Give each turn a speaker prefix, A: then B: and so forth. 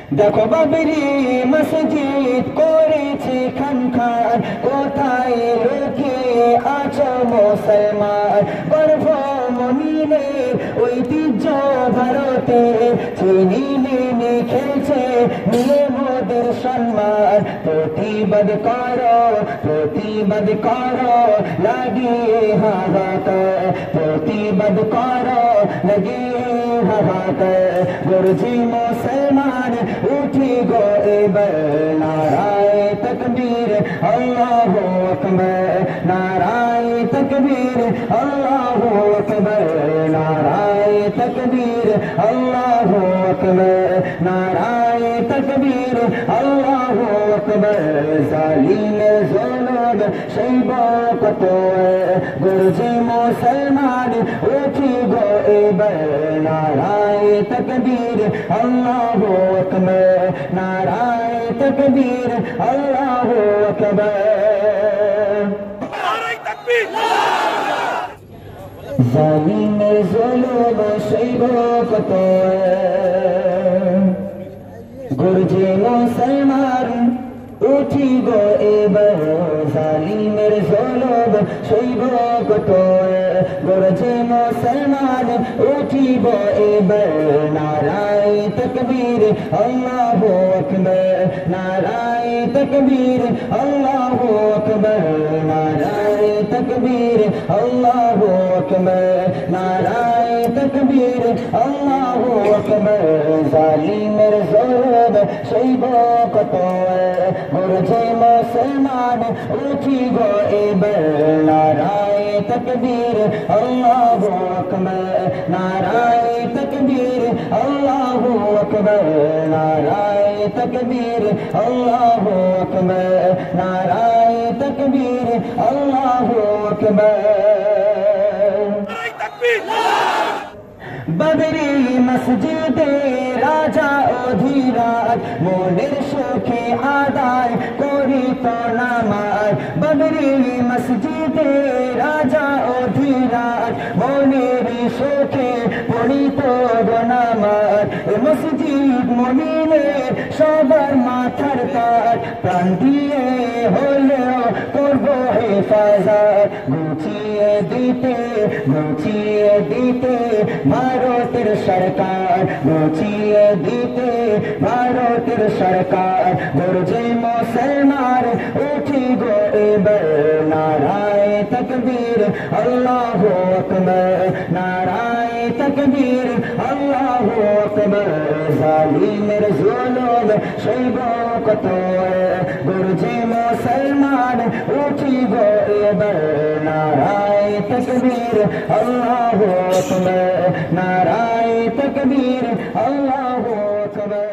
A: দেখো বাবরি মসজিদ করেছে খানখান, কোথায় লুকিয়ে আছো মুসলমান? গর্ভ মমিনের ঐতিহ্য ভারতে, চিনি মিনি খেলছে নিয়ে মোদের সম্মান। প্রতিবাদ করো লাগিয়ে হাহাকার, প্রতিবাদ করো লাগিয়ে হাহাকার। গর্জে মুসলমান উঠি গো এবার, নারায়ে তাকবীর আল্লাহু আকবার, নারায়ে তাকবীর আল্লাহু আকবার, নারায়ে তাকবীর আল্লাহু আকবার, নারায়ে তাকবীর আল্লাহু আকবার। জালিমের জুলুম সইব কত, গর্জে মুসলমান উঠি গো এবার, নারায়ে তাকবীর আল্লাহু আকবার, নারায়ে তাকবীর আল্লাহু আকবার।
B: নারায়ে তাকবীর।
A: জালিমের জুলুম সইব কত, গর্জে মুসলমান উঠি গো এবার, জালিমের জুলুম সইব কত, গর্জে মুসলমান উঠিব এবার। নারায়ে তাকবীর আল্লাহু আকবার, নারায়ে তাকবীর আল্লাহু আকবার, নারায়ে তাকবীর আল্লাহু আকবার, নারায়ে তাকবীর আল্লাহু আকবার। জালিমের জুলুম সইব কত, গর্জে মুসলমান উঠি গো এবার। নারায়ে তাকবীর আল্লাহু আকবার, নারায়ে তাকবীর আল্লাহু আকবার, নারায়ে তাকবীর আল্লাহু আকবার, নারায়ে তাকবীর আল্লাহু আকবার।
B: নারায়ে তাকবীর।
A: বাবরি মসজিদে রাজা অধীরাজ, মনের সুখে আদায় করিত নামাজ। বাবরি মসজিদে রাজা অধীরাজ, মনের সুখে পড়িত নামাজ। মসজিদ মুমিনের সবার মাথার তাজ, প্রাণ দিয়ে হলেও করব হেফাজত। গুছিয়ে দিতে ভারতের সরকার, গুছিয়ে দিতে ভারতের সরকার। গর্জে মুসলমান উঠি গো এবার, নারায়ে তাকবীর আল্লাহু আকবার, নারায়ে তাকবীর আল্লাহু আকবার। জালিমের জুলুম সইব কত, গর্জে মুসলমান উঠি গো এবার। নারায়ে তাকবীর আল্লাহু আকবার, নারায়ে তাকবীর আল্লাহু আকবার।